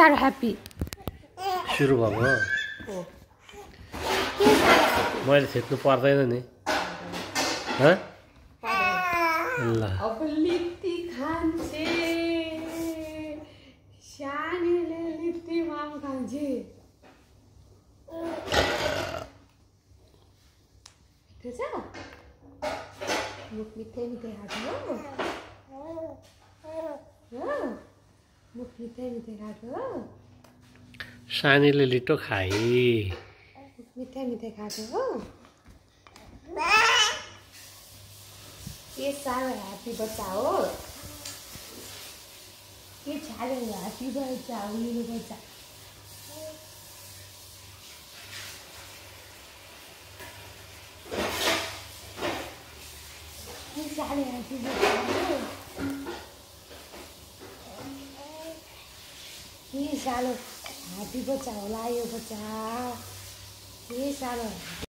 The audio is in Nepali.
साह्रो ह्याप्पी सुरु भएको मैले थिच्नु पर्दैन नि ल अब लिट्टी खान्छे सानीले लिट्टी माम खान्छे ठिक छ मुख मिठै मिठै खाएको हो मुख मिठै मिठै खाएको सानीले लिटो खाए मिठै मिठै खाएको हो ये साह्रो ह्याप्पी बच्चा हो ये साह्रो ह्याप्पी बच्चा हो मेरो बच्चा ये साह्रो ह्याप्पी बच्चा हो ये साह्रो ह्याप्पी बच्चा होला यो बच्चा ये साह्रो